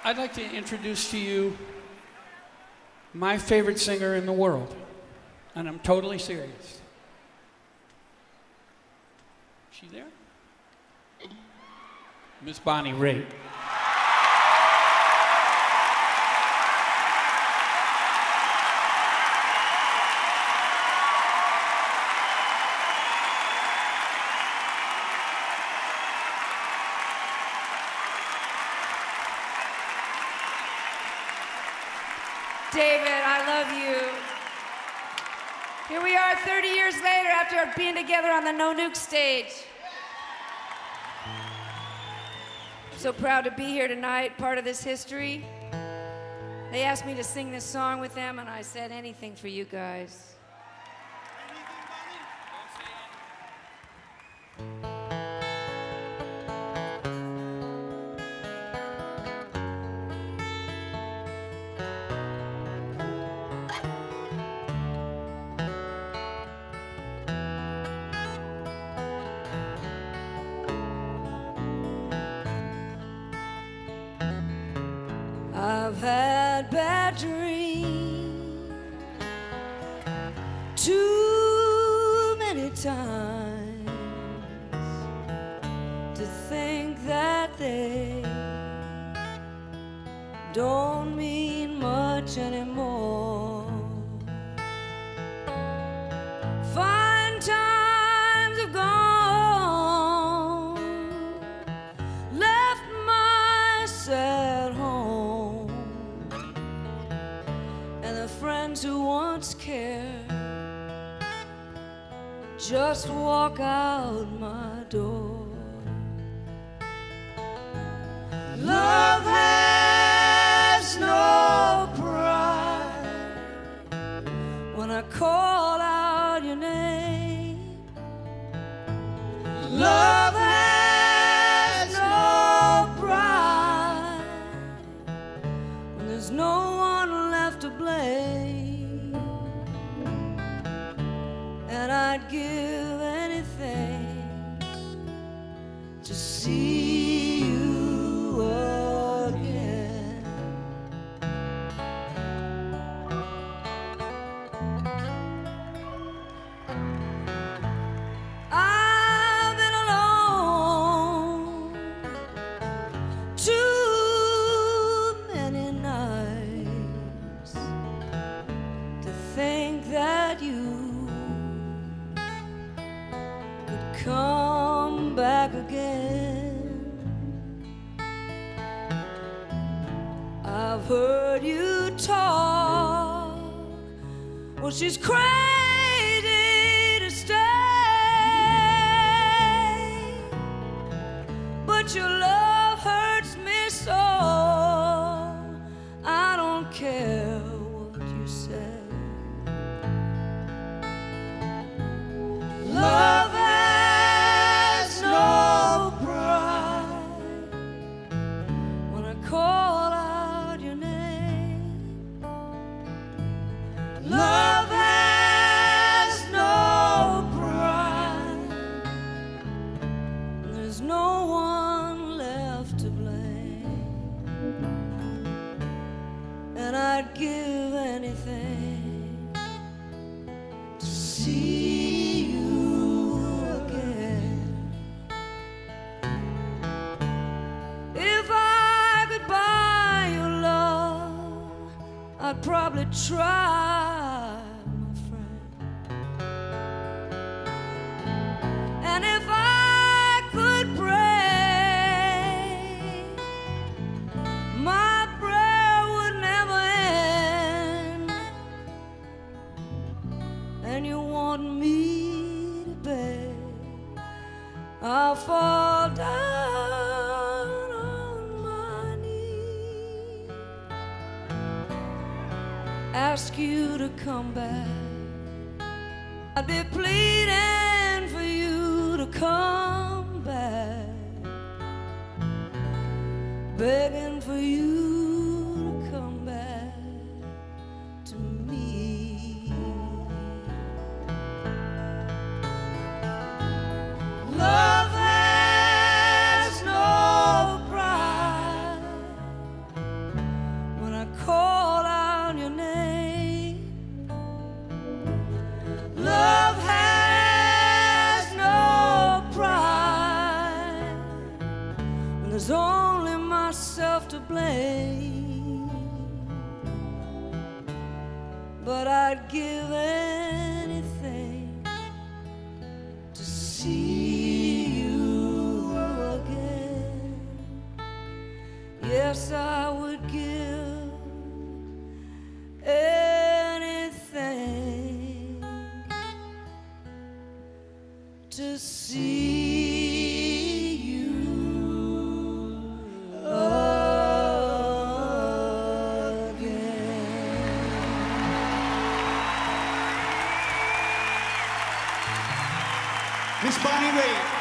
I'd like to introduce to you my favorite singer in the world, and I'm totally serious. Is she there? Miss Bonnie Raitt. David, I love you. Here we are 30 years later after being together on the No Nuke stage. I'm so proud to be here tonight, part of this history. They asked me to sing this song with them, and I said anything for you guys. I've had bad dreams too many times to think that they don't mean much anymore. Fine times have gone, left my sad home, and the friends who once cared just walk out my door. Love has no pride when I call out your name. Love has no pride when there's no one left to blame. And I'd give anything to see you again. I've been alone too many nights to think that you could come back again. I've heard you talk, well, she's crazy to stay, but your love hurts me so. I don't care what you say. Love has no pride when I call out your name. Love has no pride when there's no one left to blame. And I'd give anything to see you again. If I could buy your love, I'd probably try, my friend. And if I could pray, my prayer would never end. And you want me to beg, I'll fall down on my knees, ask you to come back. I'd be pleading for you to come back, begging for you to come back to me. Love has no pride to blame, but I'd give anything to see you again. Yes, I would give anything to see you again. Miss Bonnie Raitt.